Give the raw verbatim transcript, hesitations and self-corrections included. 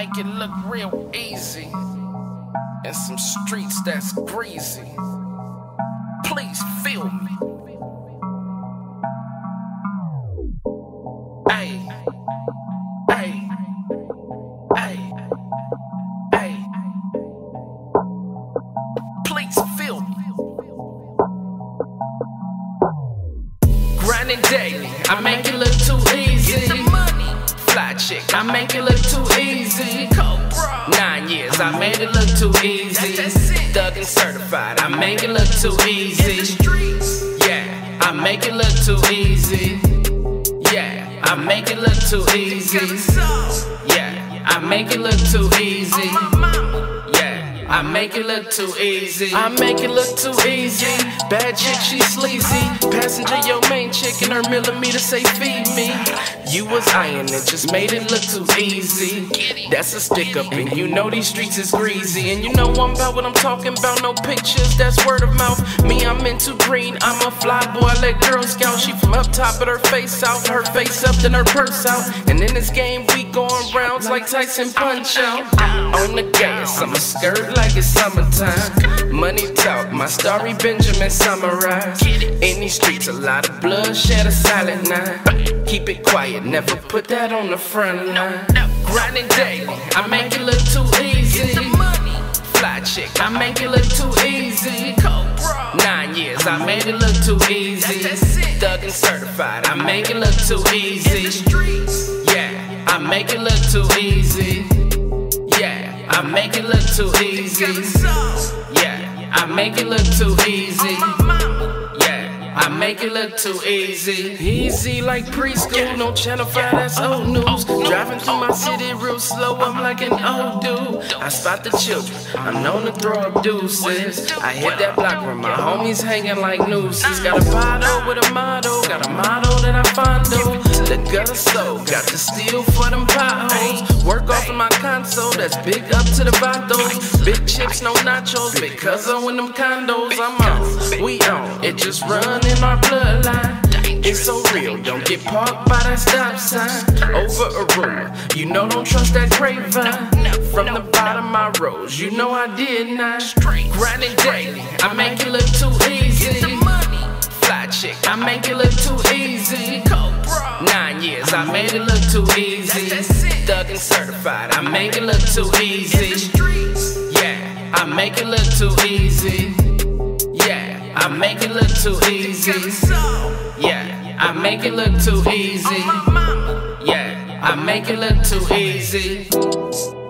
make it look real easy. In some streets that's greasy. Please feel me. Ay, ay, ay, ay. Please feel me. Grinding daily, I make it look too easy. Fly chick, I make it look too easy. Nine years, I made it look too easy. Thug and certified, I make it look too easy. Yeah, I make it look too easy. Yeah, I make it look too easy. Yeah, I make it look too easy. Yeah, I make it look too easy. I make it look too easy. Bad chick, she sleazy. Passenger, your main chick, and her millimeter say feed me. You was eyeing it, just made it look too easy. That's a stick up, and you know these streets is greasy. And you know I'm about what I'm talking about, no pictures, that's word of mouth. Me, I'm into green, I'm a fly boy, I let Girl Scout. She from up top, but her face out, her face up, then her purse out. And in this game, we going rounds like Tyson Punch Out. On the gas, I'm a skirt like it's summertime. Money talk, my story Benjamin summarized. In these streets, a lot of bloodshed, a silent night. Keep it quiet, never put that on the front line. Grinding daily, I make it look too easy. Fly chick, I make it look too easy. Nine years, I made it look too easy. Thug and certified, I make it look too easy. Yeah, I make it look too easy. Yeah, I make it look too easy. Yeah, I make it look too easy. Yeah, I make it look too easy. Easy like preschool, no channel five, that's old news. Driving through my city real slow, I'm like an old dude. I spot the children, I'm known to throw up deuces. I hit that block where my homies hanging like nooses. Got a bottle with a motto, got a motto that I fondle. The gutter soul, got to steal for them potholes. Work off of my console, that's big up to the vatos. Big chips, no nachos, because of when them condos I'm on. We on, it just run in our bloodline. It's so real, don't get parked by that stop sign. Over a rumor, you know don't trust that grapevine. From the bottom I rose, you know I did not. Grinding daily, I make it look too easy. Fly chick, I make it look too easy. Nine years, I made it look too easy. Thug and certified, I make it look too easy. Yeah, I make it look too easy. Yeah, I make it look too easy. Yeah, I make it look too easy. Yeah, I make it look too easy.